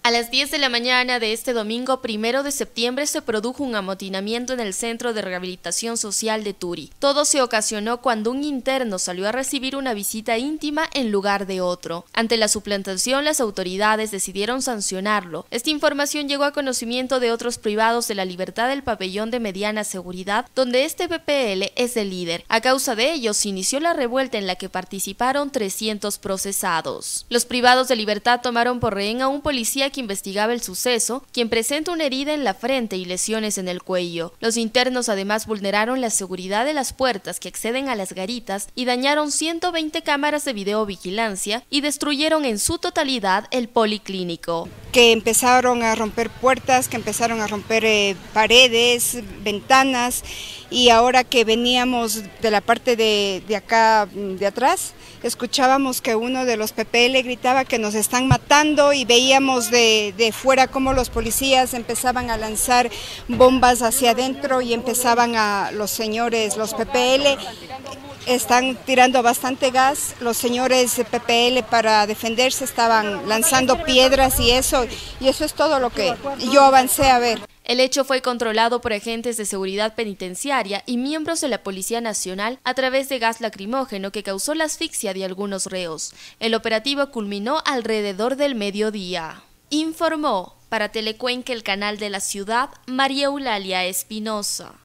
A las 10 de la mañana de este domingo 1 de septiembre se produjo un amotinamiento en el Centro de Rehabilitación Social de Turi. Todo se ocasionó cuando un interno salió a recibir una visita íntima en lugar de otro. Ante la suplantación, las autoridades decidieron sancionarlo. Esta información llegó a conocimiento de otros privados de la libertad del pabellón de mediana seguridad, donde este PPL es el líder. A causa de ello, se inició la revuelta en la que participaron 300 procesados. Los privados de libertad tomaron por rehén a un policía que investigaba el suceso, quien presenta una herida en la frente y lesiones en el cuello. Los internos además vulneraron la seguridad de las puertas que acceden a las garitas y dañaron 120 cámaras de videovigilancia y destruyeron en su totalidad el policlínico. Que empezaron a romper puertas, que empezaron a romper paredes, ventanas, y ahora que veníamos de la parte de acá, de atrás, escuchábamos que uno de los PPL gritaba que nos están matando y veíamos de fuera cómo los policías empezaban a lanzar bombas hacia adentro y empezaban los señores, los PPL, están tirando bastante gas, los señores PPL para defenderse estaban lanzando piedras y eso es todo lo que yo avancé a ver. El hecho fue controlado por agentes de seguridad penitenciaria y miembros de la Policía Nacional a través de gas lacrimógeno que causó la asfixia de algunos reos. El operativo culminó alrededor del mediodía. Informó para Telecuenca, el canal de la ciudad, María Eulalia Espinosa.